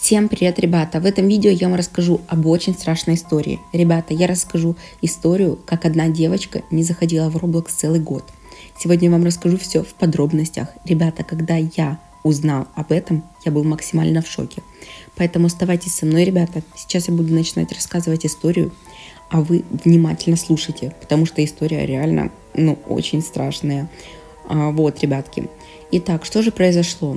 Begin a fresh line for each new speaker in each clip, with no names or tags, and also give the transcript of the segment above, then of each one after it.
Всем привет, ребята! В этом видео я вам расскажу об очень страшной истории. Ребята, я расскажу историю, как одна девочка не заходила в Roblox целый год. Сегодня я вам расскажу все в подробностях. Ребята, когда я узнал об этом, я был максимально в шоке. Поэтому оставайтесь со мной, ребята. Сейчас я буду начинать рассказывать историю, а вы внимательно слушайте, потому что история реально, очень страшная. Вот, ребятки. Итак, что же произошло?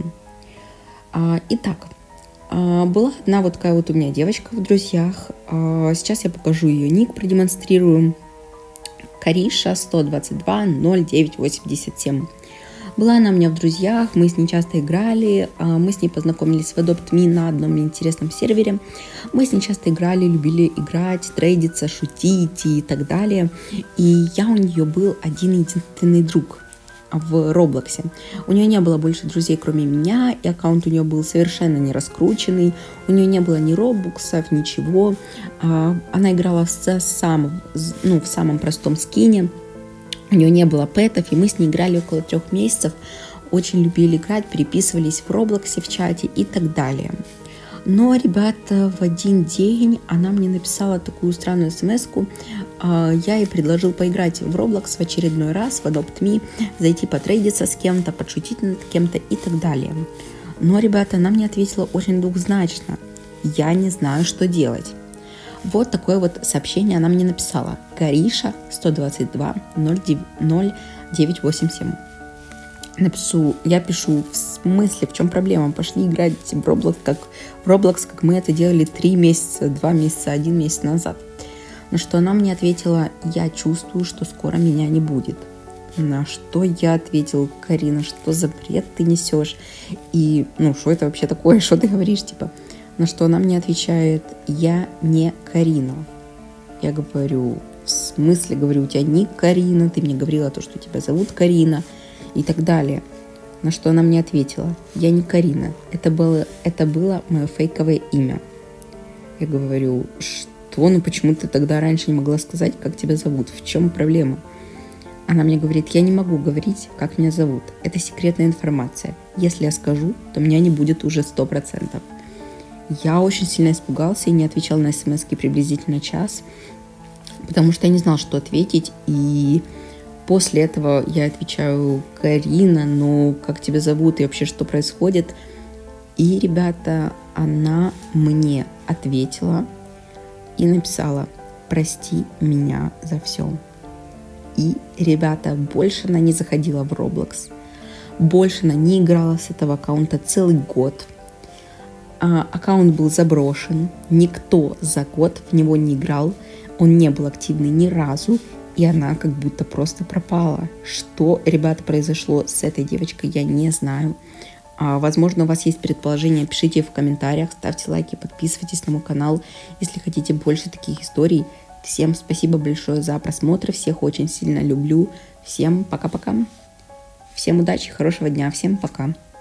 Была одна вот такая вот у меня девочка в друзьях. Сейчас я покажу ее ник, продемонстрирую. Кариша 122 0987. Была она у меня в друзьях, мы с ней часто играли, мы с ней познакомились в Adopt.me на одном интересном сервере. Мы с ней часто играли, любили играть, трейдиться, шутить и так далее. И я у нее был один единственный друг в Роблоксе. У нее не было больше друзей, кроме меня, и аккаунт у нее был совершенно не раскрученный, у нее не было ни робоксов, ничего. Она играла в самом простом скине, у нее не было пэтов, и мы с ней играли около 3 месяцев, очень любили играть, переписывались в Роблоксе, в чате и так далее. Но, ребята, в один день она мне написала такую странную смс-ку. Я ей предложил поиграть в Roblox в очередной раз, в Adopt.me, зайти потрейдиться с кем-то, подшутить над кем-то и так далее. Но, ребята, она мне ответила очень двузначно. Я не знаю, что делать. Вот такое вот сообщение она мне написала. Кариша 122 0987. Я пишу, в смысле, в чем проблема? Пошли играть в Roblox, как мы это делали 3 месяца, 2 месяца, 1 месяц назад. На что она мне ответила: я чувствую, что скоро меня не будет. На что я ответил: Карина, что за бред ты несешь? И, что это вообще такое, что ты говоришь, типа? На что она мне отвечает: я не Карина. Я говорю: в смысле, говорю, у тебя ник Карина, ты мне говорила то, что тебя зовут Карина. И так далее. На что она мне ответила: я не Карина, это было мое фейковое имя. Я говорю: что? Почему ты тогда раньше не могла сказать, как тебя зовут? В чем проблема? Она мне говорит: я не могу говорить, как меня зовут. Это секретная информация. Если я скажу, то меня не будет уже 100%. Я очень сильно испугался и не отвечал на смс-ки приблизительно час, потому что я не знал, что ответить. И после этого я отвечаю: Карина, как тебя зовут и вообще что происходит? И, ребята, она мне ответила и написала: прости меня за все. И, ребята, больше она не заходила в Roblox. Больше она не играла с этого аккаунта целый год. Аккаунт был заброшен. Никто за год в него не играл. Он не был активный ни разу. И она как будто просто пропала. Что, ребята, произошло с этой девочкой, я не знаю. Возможно, у вас есть предположения, пишите в комментариях, ставьте лайки, подписывайтесь на мой канал, если хотите больше таких историй. Всем спасибо большое за просмотр, всех очень сильно люблю. Всем пока-пока. Всем удачи, хорошего дня, всем пока.